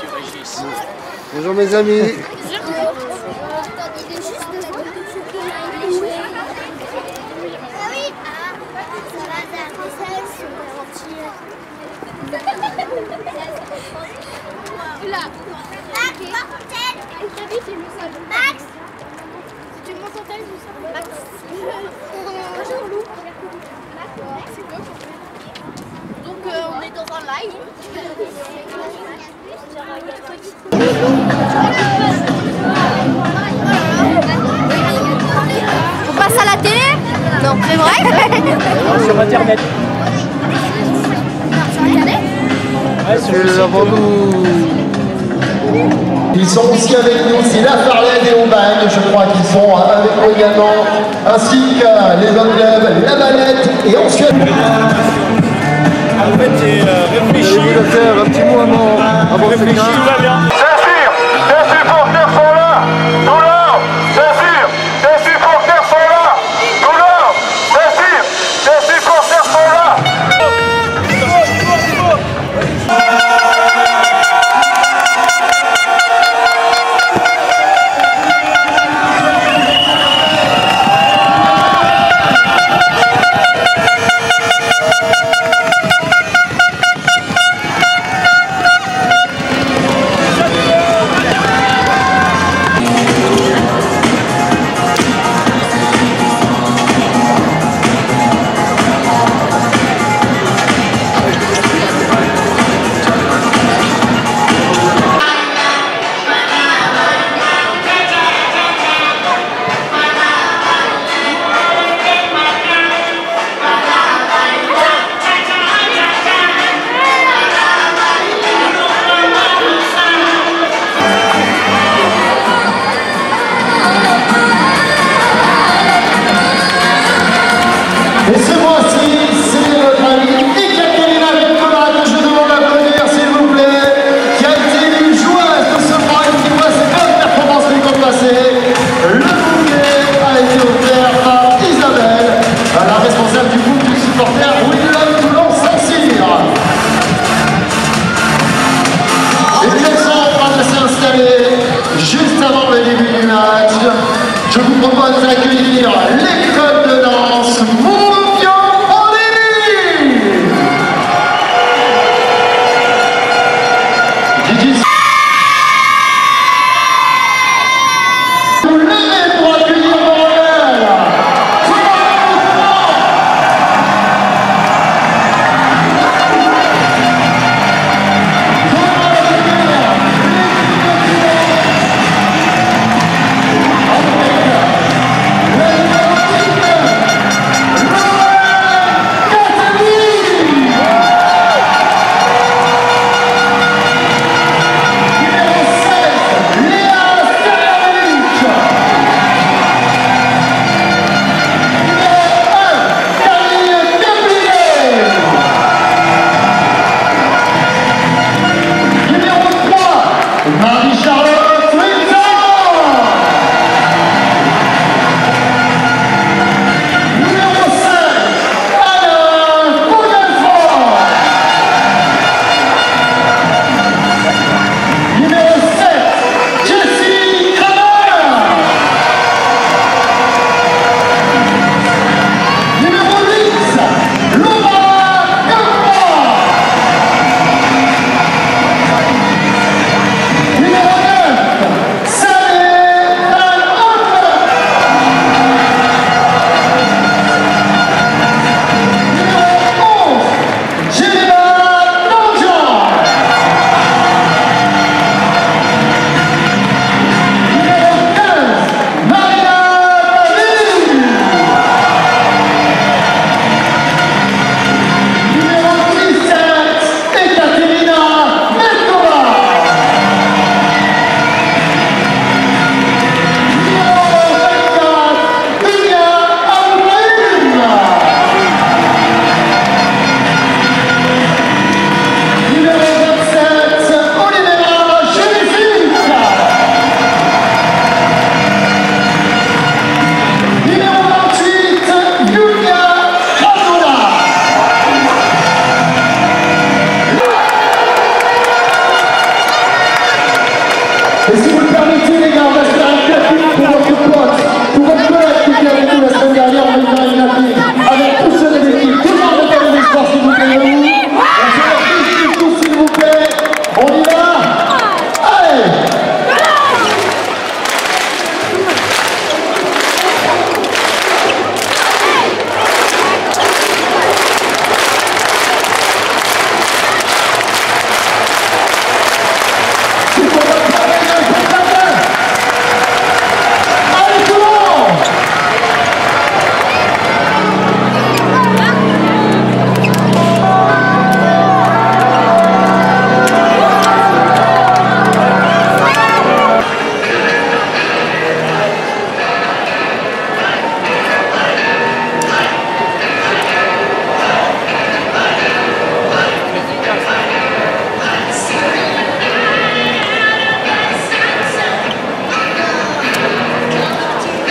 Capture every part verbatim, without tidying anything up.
Monsieur Régis. Bonjour mes amis. Max, tu montes en taille, Max. Bonjour Lou. Donc euh, on est dans un live. On passe à la télé? Non, c'est vrai? Sur internet. Sur internet? Ouais, sur le C'est avant nous. Ils sont aussi avec nous, c'est la Farlède et Aubagne, je crois qu'ils sont avec nous également, ainsi que les Hommes Club, la Valette et ensuite. En fait, j'ai euh, réfléchi. Allez-vous le faire un petit mot avant, avant Réfléchi, tout va bien. C'est sûr, tes supporters sont là, Toulon, c'est sûr, tes supporters sont là, Toulon, c'est sûr, tes supporters sont là. Et ce mois-ci, c'est notre ami Ekaterina Vitkola que je demande d'applaudir, s'il vous plaît, qui a été élue joueuse de ce mois et qui voit ses bonnes performances les temps passés. Le bouquet a été offert par Isabelle, la responsable du groupe du supporter We Love Toulon Saint-Cyr. Et puis elles sont en train de s'installer juste avant le début du match. Je vous propose d'accueillir l'école de danse Montpion en Élie. Gigi, vous levez pour accueillir Morel. Le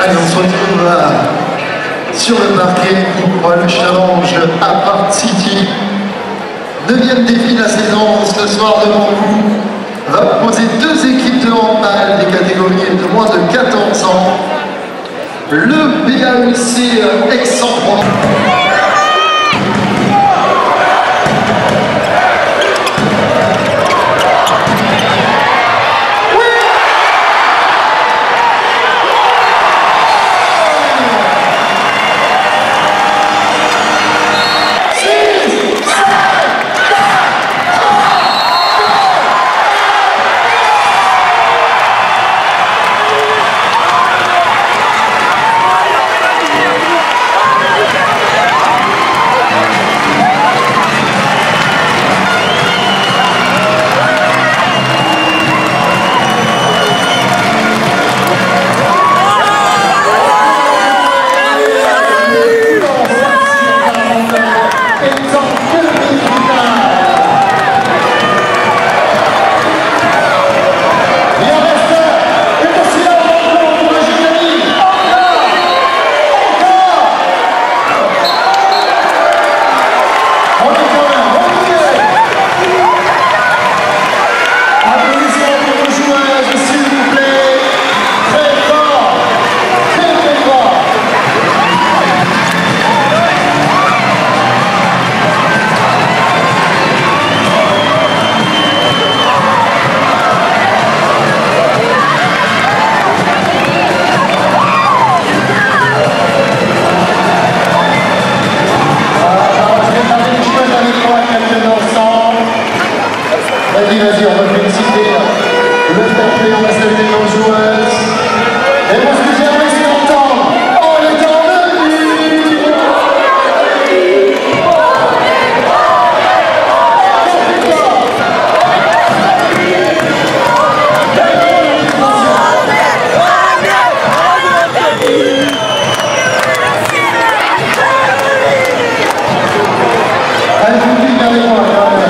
Allez, on se retrouve euh, sur le parquet pour le challenge à Park City. Neuvième défi de la saison, ce soir devant vous, va proposer deux équipes de handball des catégories de moins de quatorze ans. Le B A E C Aix-en-Provence. Vas-y, vas-y, on va féliciter le fair-play, on va saluer nos joueuses. Et moi, ce que j'aimerais, c'est entendre, on est dans le but. Allez, vous dites avec moi, quand même.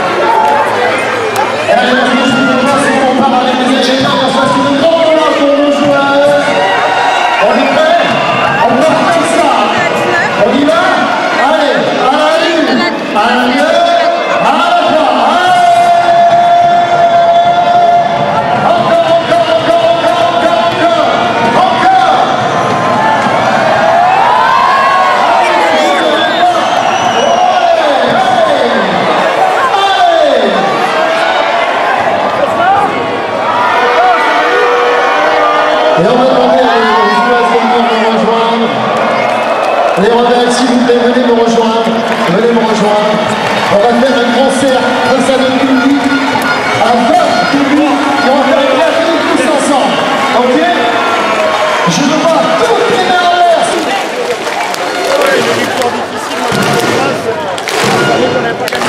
Et on va demander aux joueuses de venir nous rejoindre. Les rebelles, s'il vous plaît, venez me rejoindre. Venez me rejoindre. On va faire un concert comme ça de public. Un vote public. Et on va faire un clavier tous ensemble. Ok? Je veux voir toutes les mains en l'air. Ouais, une victoire difficile, moi, je pense. Vous savez qu'on n'avait pas gagné.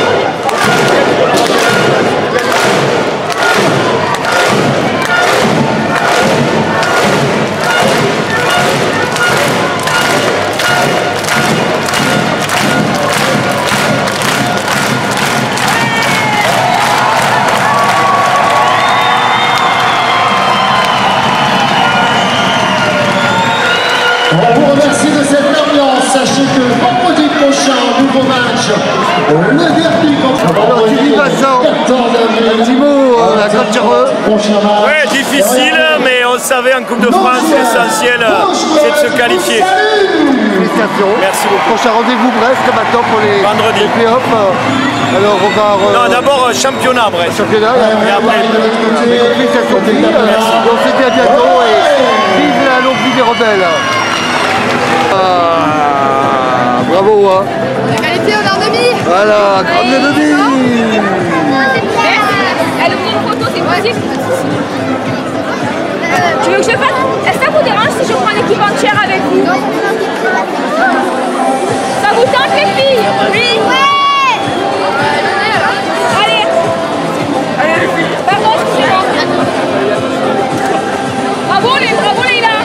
On vous remercie de cette ambiance. Sachez que vendredi prochain, nouveau match, le derby contre Alors, tu dis Vincent, un petit mot à la Côte-Tireux. Ouais, difficile, mais on savait en Coupe de France, l'essentiel, c'est de se qualifier. Félicitations. Merci beaucoup. Prochain rendez-vous Brest maintenant pour les, Vendredi. les play-offs. Alors on va... Euh, Non, d'abord championnat, bref. championnat. Et après, Félicitations. Merci. On se dit à bientôt et vive la longue vie des rebelles. Ah, bravo hein. Qualité au nord demi. Voilà, grande demi. Elle ouvre une photo, c'est possible. Tu veux que je fasse? Est-ce que ça vous dérange si je prends l'équipe entière avec vous? Ça vous tente les filles? Oui. Ouais. Allez. Allez les filles. Pardon, excusez-moi. Bravo les, bravo les là.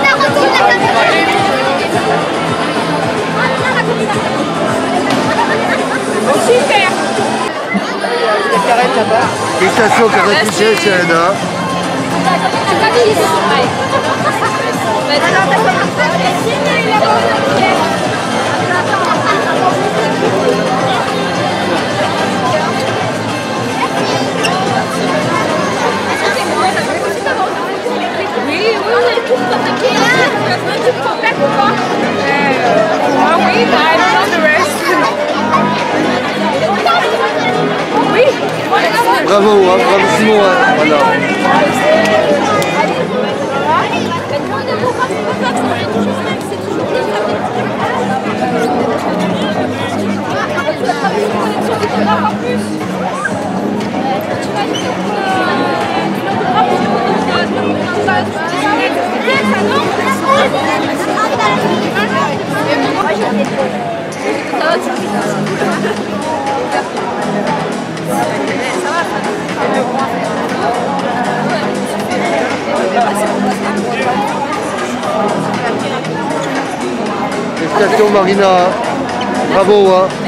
Super. Félicitations, Karine Piché, c'est Anna. C'est pas dit. Bravo, hein, bravissimo, hein, voilà. Félicitations Marina, bravo hein.